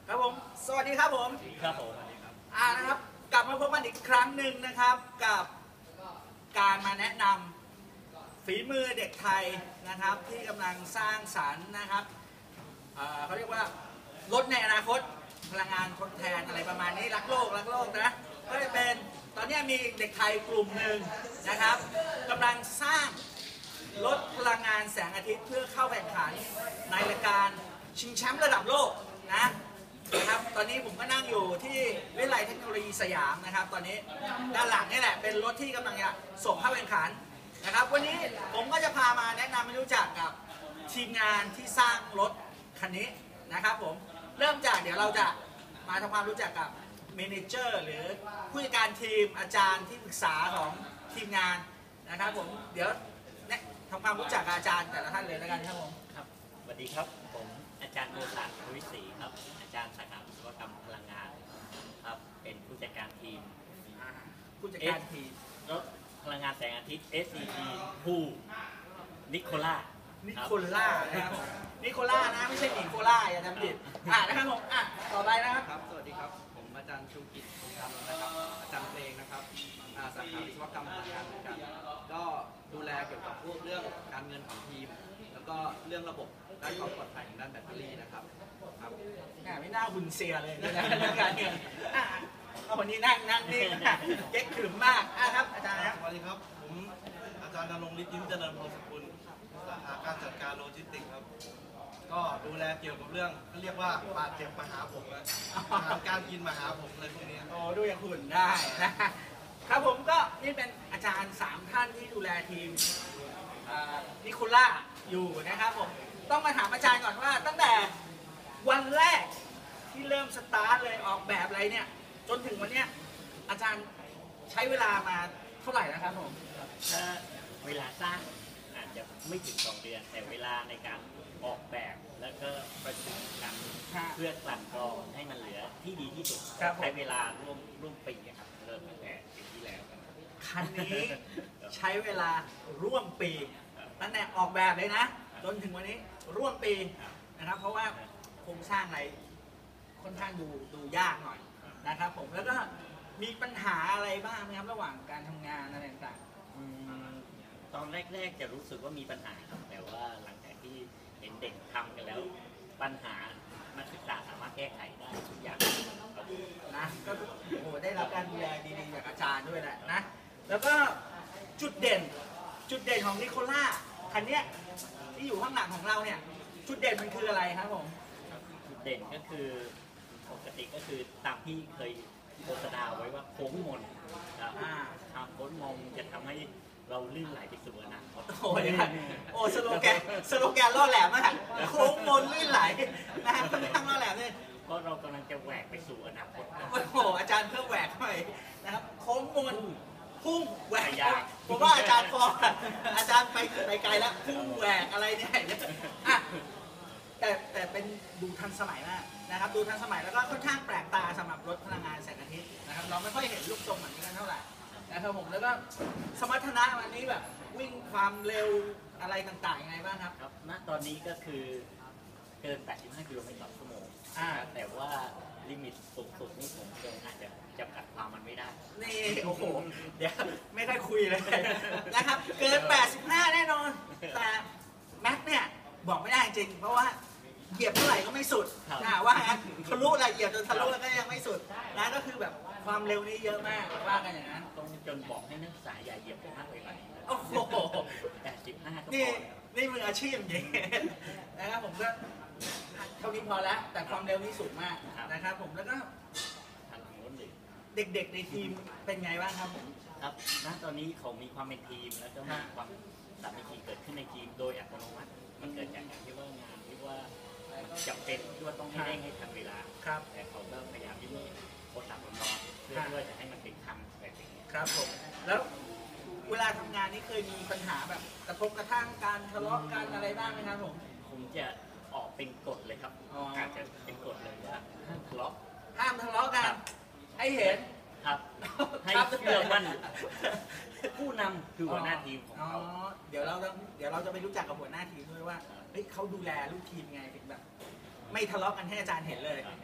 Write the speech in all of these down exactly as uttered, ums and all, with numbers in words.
ครับผมสวัสดีครับผมครับผมอ่านะครับกลับมาพบกันอีกครั้งหนึ่งนะครับกับการมาแนะนำฝีมือเด็กไทยนะครับที่กำลังสร้างสรรค์นะครับเขาเรียกว่ารถในอนาคตพลังงานทดแทนอะไรประมาณนี้รักโลกรักโลกนะก็จะเป็นตอนนี้มีเด็กไทยกลุ่มหนึ่งนะครับกำลังสร้างรถพลังงานแสงอาทิตย์เพื่อเข้าแข่งขันในรายการชิงแชมป์ระดับโลกนะนะครับตอนนี้ผมก็นั่งอยู่ที่วิทยาลัยเทคโนโลยีสยามนะครับตอนนี้ด้านหลังนี่แหละเป็นรถที่กำลังจะส่งเข้าแข่งขันนะครับวันนี้ผมก็จะพามาแนะนำให้รู้จักกับทีมงานที่สร้างรถคันนี้นะครับผมเริ่มจากเดี๋ยวเราจะมาทำความรู้จักกับเมเนเจอร์หรือผู้จัดการทีมอาจารย์ที่ปรึกษาของทีมงานนะครับผมเดี๋ยวทำความรู้จักกับอาจารย์แต่ละท่านเลยแล้วกันครับผมครับสวัสดีครับผมอาจารย์โกศลทวิศรีครับอาจารย์สาขาวิศวกรรมพลังงานครับเป็นผู้จัดการทีมผู้จัดการทีมรถพลังงานแสงอาทิตย์ เอส ซี ที ภูนิโคล่านิโคล่านะครับนิโคล่านะไม่ใช่นิโคล่าอย่าทำผิดอ่านะครับผมอ่ะต่อไปนะครับครับสวัสดีครับผมอาจารย์ชูกิจสุธรรมนะครับอาจารย์เพลงนะครับสาขาวิศวกรรมพลังงานเหมือนกันก็ดูแลเกี่ยวกับพวกเรื่องการเงินของทีมแล้วก็เรื่องระบบด้านความปลอดภัยของด้านแบตเตอรี่นะครับครับไม่น่าหุ่นเสียเลยนะเรื่องการเงินเอาวันนี้นั่งนั่งนี่เก๊กขรึมมากอ่ะครับอาจารย์ครับสวัสดีครับผมอาจารย์ณรงค์ฤทธิ์ยิ้มเจริญพงศกุลสาขาการจัดการโลจิสติกส์ครับก็ดูแลเกี่ยวกับเรื่องเขาเรียกว่าบาดเจ็บมาหาผมนะอาหารการกินมาหาผมอะไรพวกนี้โอ้ดูอย่างหุ่นได้นะครับผมก็นี่เป็นอาจารย์สามท่านที่ดูแลทีมนิโคล่าอยู่นะครับผมต้องมาถามอาจารย์ก่อนว่าตั้งแต่วันแรกที่เริ่มสตาร์ทเลยออกแบบอะไรเนี่ยจนถึงวันเนี้ยอาจารย์ใช้เวลามาเท่าไหร่นะครับผมถ้าเวลาสร้างอาจจะไม่ถึงสองเดือนแต่เวลาในการออกแบบแล้วก็ประชุมกันเพื่อกลั่นกรองให้มันเหลือที่ดีที่สุดใช้เวลาร่วมร่วมปีครับเริ่มตั้งแต่ปีที่แล้วคันนี้ใช้เวลาร่วมปีตั้งแต่ออกแบบเลยนะจนถึงวันนี้ร่วมปีนะครับเพราะว่าโครงสร้างอะไรค่อนข้างดูดูยากหน่อยนะครับผมแล้วก็มีปัญหาอะไรบ้างไหมครับระหว่างการทำงานอะไรต่างๆตอนแรกๆจะรู้สึกว่ามีปัญหาแต่ว่าหลังจากที่เห็นเด็กทำกันแล้วปัญหานักศึกษาสามารถแก้ไขได้ทุกอย่างนะก็โอ้ได้รับการดูแลดีๆจากอาจารย์ด้วยแหละนะแล้วก็จุดเด่นจุดเด่นของนิโคล่าคันนี้ที่อยู่ข้างหลังของเราเนี่ยจุดเด่นมันคืออะไรครับผมจุดเด่นก็คือปกติก็คือตามที่เคยโฆษณาไว้ว่าโค้งมนนะทางโค้งมนจะทำให้เราลื่นไหลไปสู่อนาคตโอ้ยโอ้สโลแกนสโลแกนล่อแหลมมากโค้งมนลื่นไหลนะฮะค่อนข้างล่อแหลมเลยเพราะเรากำลังจะแหวกไปสู่อนาคตโอ้โหอาจารย์เพิ่มแหวกหน่อยนะครับโค้งมนพุ่งแหวกผมว่าอาจารย์ฟองอาจารย์ไปไปไกลแล้วพุ่งแหวกอะไรเนี่ยอ่ะแต่แต่เป็นดูทันสมัยมากนะครับดูทันสมัยแล้วก็ค่อนข้างแปลกตาสำหรับรถพลังงานแสงอาทิตย์นะครับเราไม่ค่อยเห็นรูปทรงแบบนี้กันเท่าไหร่นะครับผมแล้วก็สมรรถนะวันนี้แบบวิ่งความเร็วอะไรต่างๆยังไงบ้างครับครับณตอนนี้ก็คือเกินแปดสิบห้ากิโลเมตรต่อชั่วโมงแต่ว่าลิมิตสูงสุดนี่ผมยังอาจจะจำกัดความมันไม่ได้นี่โอ้โหเดี๋ยวไม่ค่อยคุยเลยนะครับเกินแปดสิบห้าแน่นอนแต่แม็กเนี่ยบอกไม่ได้จริงเพราะว่าเหยียบเท่าไหร่ก็ไม่สุดนะว่างั้นทะลุอะไรเหยียบจนทะลุแล้วก็ยังไม่สุดนะก็คือแบบความเร็วนี้เยอะมากว่ากันอย่างนั้นตรงจนบอกให้นักศึกษาอย่าเหยียบมากไปกว่านี้โอ้โหแปดสิบห้านี่นี่มืออาชีพจริงนะครับผมก็เท่านี้พอแล้วแต่ความเร็วนี้สูงมากนะครับผมแล้วก็ทางโน้นเลยเด็กๆในทีมเป็นไงบ้างครับผมครับณตอนนี้เขามีความเป็นทีมแล้วก็มีความสามัคคีเกิดขึ้นในทีมโดยอัตโนมัติมันเกิดจากการที่ว่างานที่ว่าจำเป็นที่ว่าต้องให้เร่งให้ทันเวลาครับแต่เขาก็พยายามที่จะกดดันน้องเพื่อที่จะให้มันเป็นธรรมแบบนี้ครับผมแล้วเวลาทำงานนี่เคยมีปัญหาแบบกระทบกระทั่งการทะเลาะกันอะไรบ้างไหมครับผมผมจะออกเป็นกฎเลยครับอาจจะเป็นกฎเลยว่าห้ามทะเลาะห้ามทะเลาะกันให้เห็นครับให้เชื่อมั่นผู้นำคือหัวหน้าทีมของเขาเดี๋ยวเราเดี๋ยวเราจะไปรู้จักกับหัวหน้าทีมด้วยว่าเฮ้ยเขาดูแลลูกทีมไงถึงแบบไม่ทะเลาะกันให้อาจารย์เห็นเลยนะครับ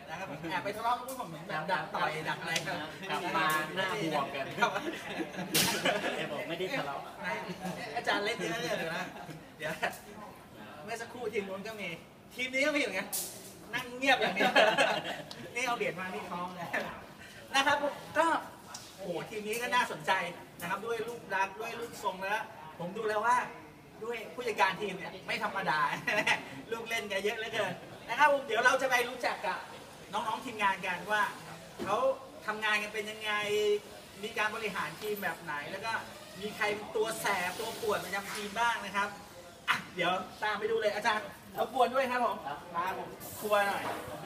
แอบไปทะเลาะกับพวกผมเหมือนแบบดักต่อยดักอะไรกันกลับมาหน้าบวมกันแต่บอกไม่ได้ทะเลาะอาจารย์เล่นเยอะเลยเดี๋ยวนะเดี๋ยวเมื่อสักครู่ทีมนู้นก็มีทีมนี้ก็มีเหมือนกันนั่งเงียบอย่างนี้นี่เอาเหรียญมาที่ท้องเลยนะครับก็โอ้โหทีมนี้ก็น่าสนใจนะครับด้วยรูปลักษณ์ด้วยรูปทรงแล้วผมดูแล้วว่าด้วยผู้จัดการทีมเนี่ยไม่ธรรมดาลูกเล่นกันเยอะเหลือเกินนะครับเดี๋ยวเราจะไปรู้จักกับน้องๆทีมงานกันว่าเขาทำงานกันเป็นยังไงมีการบริหารทีมแบบไหนแล้วก็มีใครเป็นตัวแสบตัวปวดประจำทีมบ้างนะครับอ่ะเดี๋ยวตามไปดูเลยอาจารย์รบกวนด้วยครับผมมาผมครัวหน่อย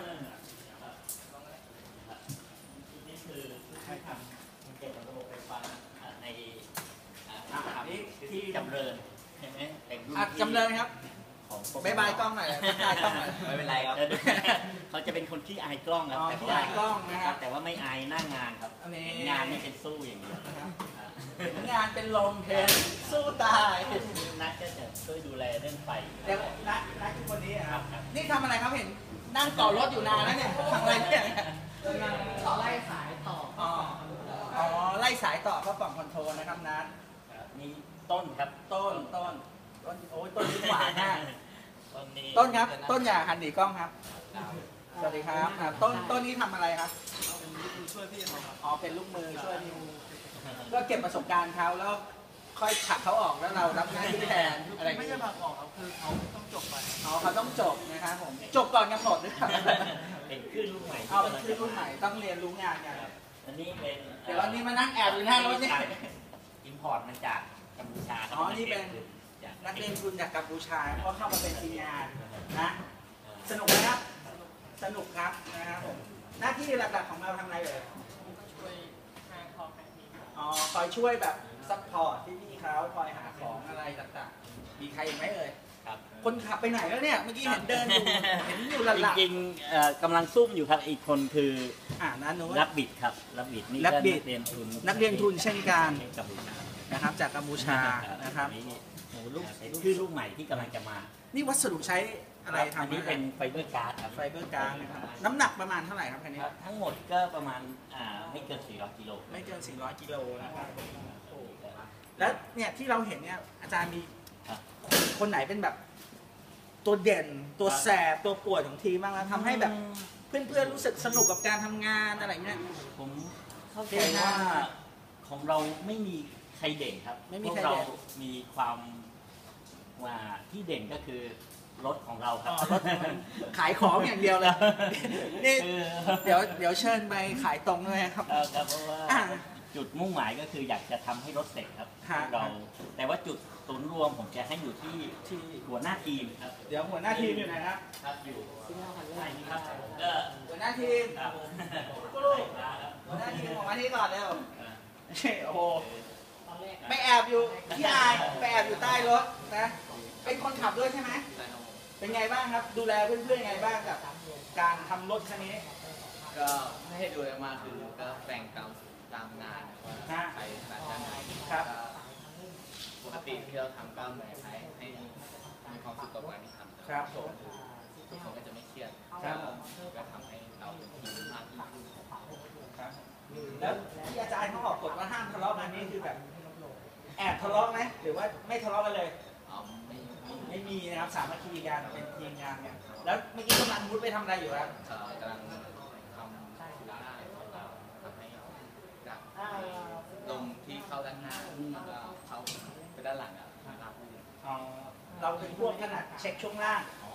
นี่คือใช้ทำเกี่ยวกับระบบไฟฟ้าในทำที่จำเริญใช่ไหมเป็นรุ่นอ่ะที่จำเริญครับของบายบายกล้องหน่อยบายบายกล้องหน่อยไม่เป็นไรครับเขาจะเป็นคนที่อายกล้องครับอ๋อแต่ที่ว่าอายกล้องนะครับแต่ว่าไม่อายหน้างานครับอันนี้เห็นงานนี่เป็นสู้อย่างเดียวงานเป็นลมเพลสู้ตายนักก็จะช่วยดูแลเรื่องไฟเดี๋ยวนัดนัดทุกคนนี้อะครับครับนี่ทำอะไรครับเห็นนั่งต่อรถอยู่นานแล้วเนี่ยทำอะไรเนี่ยไล่สายต่ออ๋ออ๋อไล่สายต่อเข้ากล่องคอนโทรลนะครับนัดมีต้นครับต้นต้นต้นโอ้ยต้นนี้หวานมากต้นนี้ต้นครับต้นอย่าหันหนีกล้องครับสวัสดีครับอ่ะต้นต้นนี้ทำอะไรครับเป็นลูกมือช่วยพี่เขาครับอ๋อเป็นลูกมือช่วยนิวก็เก็บประสบการณ์เขาแล้วค่อยผลักเขาออกแล้วเรารับหน้าที่แทนอะไรอย่างไม่เงี้ใช่ยผักออกครับคือเขาต้องจบไปอ๋อเขาต้องจบนะครับผมจบก่อนกำหนดหรือเปล่าเป็นคลื่นลูกใหม่เอาเป็นชื่อรุ่นใหม่ต้องเรียนรู้งานกันอันนี้เป็นเดี๋ยวอันนี้มานั่งแอบอยู่หน้ารถนี่อิมพอร์ตมาจากกัมพูชาอ๋อนี่เป็น นักเรียนทุนจากกัมพูชาเพราะเข้ามาเป็นทีมงานนะสนุกไหมครับสนุกครับนะครับผมหน้าที่หลักๆของเราทำอะไรเอ่ยช่วยหาของให้ทีมอ๋อคอยช่วยแบบซัพพอร์ตพี่ๆเขาคอยหาของอะไรต่างๆมีใครอีกไหมเอ่ยครับคนขับไปไหนแล้วเนี่ยเมื่อกี้เห็นเดินอยู่เห็นอยู่หลักจริงๆเอ่อกำลังซุ่มอยู่ครับอีกคนคือๆอ่านั้นโน้นรับบิดครับรับบิดนี่รัก็บบิดนักเรียนทุนนักเรียนทุนเช่นกันกัมพูชานะครับจากกัมพูชานะครับอันี่โอ้ลูกเป็นคลื่นลูกใหม่ที่กำลังจะมานี่วัสดุใช้อะไรอันทำนี้เป็นไฟเบอร์การ์ดครับไฟเบอร์การ์ดนะครับน้ำหนักประมาณเท่าไหร่ครับคันนี้ครับทั้งหมดก็ประมาณอ่าไม่เกินสี่ร้อยกิโลไม่เกินสี่ร้อยกิโลนะครับแล้วเนี่ยที่เราเห็นเนี่ยอาจารย์มีครับคนไหนเป็นแบบตัวเด่นตัวแสบตัวปวดของทีมบ้างแล้วทำให้แบบเพื่อนๆรู้สึกสนุกกับการทำงานอะไรเงี้ยผมเข้าใจว่าของเราไม่มีใครเด่นครับไม่มีพวใครกเราเด่นมีความว่าที่เด่นก็คือรถของเราคอ๋รัอบ รถขายของอย่างเดียวเลยนี่คือเดี๋ยวเดี๋ยวเชิญไปขายตรงด้วยครับเออครับเพราะว่าอ่าจุดมุ่งหมายก็คืออยากจะทำให้รถเสร็จครับฮะเรา แต่ว่าจุดศูนย์รวมผมจะให้อยู่ที่ที่หัวหน้าทีมครับเดี๋ยวหัวหน้าทีมอยู่ไหนครับครับอยู่ใช่นี่ครับก็หัวหน้าทีมครับกูรูหัวหน้าทีมออกมาที่ก่อนเร็วโอ้โหตอนแรกไปแอบอยู่ที่อายไปแอบอยู่ใต้รถนะเป็นคนขับด้วยใช่ไหมใช่ครับผมเป็นไงบ้างครับ ดูแลเพื่อนๆยังไงบ้างกับการทำรถคันนี้ก็ไม่ให้ดูอะไรมากคือก็แบ่งตามตามงานว่าฮะใครถนัดด้านไหนครับก็ปกติที่เราทำก็เหมือนใช้ให้มีความสุขกับงานที่ทำครับผมทุกคนก็จะไม่เครียดครับผมก็ทำให้เราเป็นทีมมากยิ่งขึ้นครับแล้วที่อาจารย์เขาออกกฎว่าห้ามทะเลาะกันนี่คือแบบแอบทะเลาะไหมหรือว่าไม่ทะเลาะกันเลยเอาไม่ไม่ไม่มีนะครับสามัคคีกันเป็นทีมงานกันแล้วเมื่อกี้กำลังมุดไปทำอะไรอยู่ครับเอ่อกำลังทำธุระของเราทำให้ดักลมที่เข้าด้านหน้าแล้วก็เข้าไปด้านหลังอ่ะรับไม่ได้อ๋อเราเป็นพวกขนาดเช็คช่วงล่าง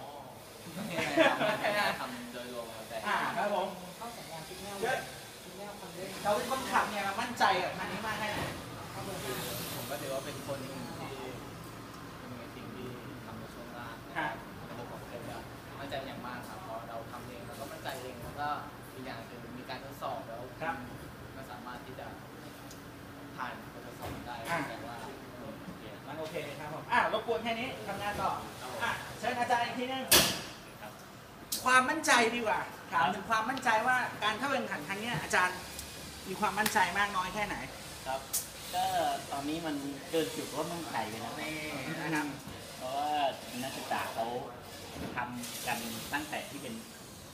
ทำโดยรวมแต่อ่าครับผมเข้าสัญญาณซิกแนลซิกแนลคอนเดนเราเป็นคนขับเนี่ยเรามั่นใจกับคันนี้มากแค่ไหนผมก็ถือว่าเป็นคนหนึ่งที่เป็นสิ่งที่ทำในช่วงล่างระบบของเครื่องยนต์มั่นใจอย่างมากครับเพราะเราทำเองแล้วก็มั่นใจเองแล้วก็อีกอย่างคือมีการทดสอบแล้วก็สามารถที่จะผ่านการทดสอบได้แต่ว่ามันโอเคครับผมอ่ารบกวนแค่นี้ทำงานต่ออ่ะเชิญอาจารย์อีกทีนึงความมั่นใจดีกว่าถามถึงความมั่นใจว่าการเข้าแข่งขันครั้งเนี้ยอาจารย์มีความมั่นใจมากน้อยแค่ไหนครับก็ตอนนี้มันเกินจุดว่าต้องไข่ไปแล้วนี่นะครับเพราะว่านักศึกษาเขาทำกันตั้งแต่ที่เป็น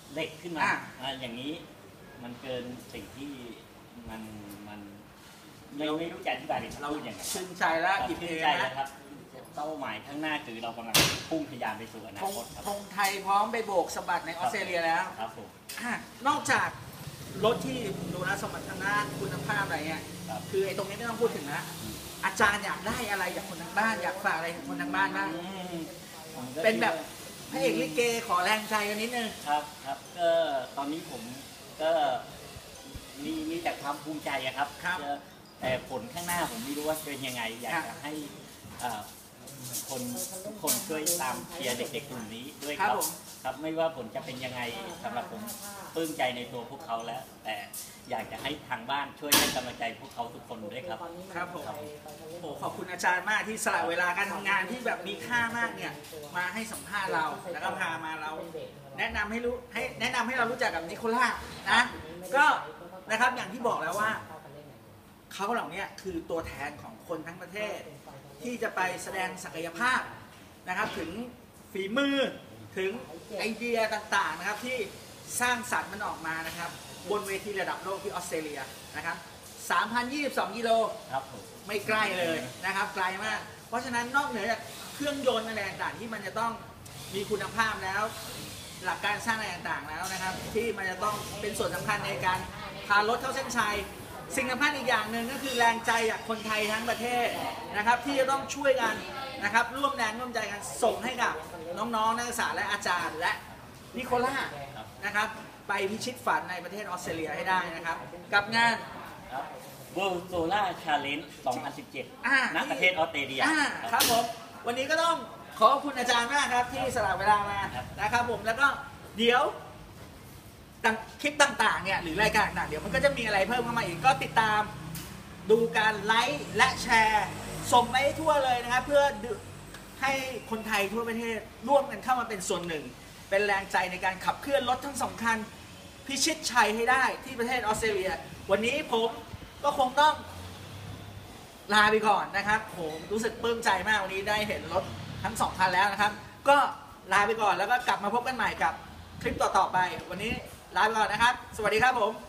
เหล็กขึ้นมาอ่ะอ่ะอย่างนี้มันเกินสิ่งที่มันมันไม่ไม่รู้จะอธิบายเป็นเราพูดยังไงชื่นใจแล้วครับอิ่มชื่เอน งใจนะนะครับเป้าหมายข้างหน้าคือเรากำลังพุ่งทะยานไปสู่อนาธงคตครับธงไทยพร้อมไปโบกสะบัดในออสเตรเลียแล้วครับผมอ่ะนอกจากรถที่ดูแลสมรรถนะคุณภาพอะไรเงี้ยครับคือไอ้ตรงนี้ไม่ต้องพูดถึงนะอาจารย์อยากได้อะไรจากคนทางบ้านอยากฝากอะไรถึงคนทางบ้านบ้างอืมผมก็เป็นแบบคิดว่าพระเอกลิเกขอแรงใจกันนิดนึงครับครับก็ตอนนี้ผมก็มีมีแต่ความภูมิใจอะครับครับเอ่อแต่ผลข้างหน้าผมไม่รู้ว่าจะเป็นยังไง อยากครัจะบให้เอ่อคนทุกคนช่วยตามเชียร์เด็กๆกลุ่มนี้ด้วยคครัรับบ ผมครับไม่ว่าผลจะเป็นยังไงสำหรับผมปลื้มใจในตัวพวกเขาแล้ว แต่อยากจะให้ทางบ้านช่วยให้กำลังใจพวกเขาทุกคนด้วยครับครับผมโอ้ขอบคุณอาจารย์มากที่สละเวลาการทำงานที่แบบมีค่ามากเนี่ยมาให้สัมภาษณ์เราแล้วก็พามาเรา แนะนำให้รู้ให้แนะนำให้เรารู้จักกับนิโคล่านะก็นะครับอย่างที่บอกแล้วว่าเขาเหล่านี้คือตัวแทนของคนทั้งประเทศ ที่จะไปแสดงศักยภาพนะครับถึงฝีมือถึงไอเดียต่างๆนะครับที่สร้างสรรค์มันออกมานะครับบนเวทีระดับโลกที่ออสเตรเลียนะครับสามพันยี่สิบสองกิโลครับผมไม่ใกล้เลยนะครับไกลมาก เพราะฉะนั้นนอกเหนือจากเครื่องยนต์อะไรต่างๆที่มันจะต้องมีคุณภาพแล้ว หลักการสร้างอะไรต่างๆแล้วนะครับ ที่มันจะต้องเป็นส่วนสำคัญในการพารถเข้าเส้นชัย สิ่งสำคัญอีกอย่างหนึ่งก็คือแรงใจจากคนไทยทั้งประเทศนะครับ ที่จะต้องช่วยกันนะครับ ร่วมแรงร่วมใจกันส่งให้กับน้องๆนักศึกษาและอาจารย์ และนิโคล่านะครับ ไปพิชิตฝันในประเทศออสเตรเลียให้ได้นะครับ กับงานครับ World Solar Challenge สองพันสิบเจ็ดอ่าณประเทศออสเตรเลียอ่าครับผมวันนี้ก็ต้องขอบคุณอาจารย์มากครับที่สละเวลามาครับนะครับผมแล้วก็เดี๋ยวต่างคลิปต่างๆเนี่ยหรือรายการต่างๆเดี๋ยวมันก็จะมีอะไรเพิ่มเข้ามาอีกก็ติดตามดูการไลค์และแชร์ส่งไปให้ทั่วเลยนะครับ เพื่อให้คนไทยทั่วประเทศร่วมกันเข้ามาเป็นส่วนหนึ่ง เป็นแรงใจในการขับเคลื่อนรถทั้งสองคันพิชิตชัยให้ได้ที่ประเทศออสเตรเลีย วันนี้ผมก็คงต้อง ลาไปก่อนนะครับผมรู้สึกปลื้มใจมากวันนี้ได้เห็นรถทั้งสองคันแล้วนะครับ ก็ลาไปก่อนแล้วก็กลับมาพบกันใหม่กับคลิปต่อๆไป วันนี้ลาไปก่อนนะครับ สวัสดีครับผม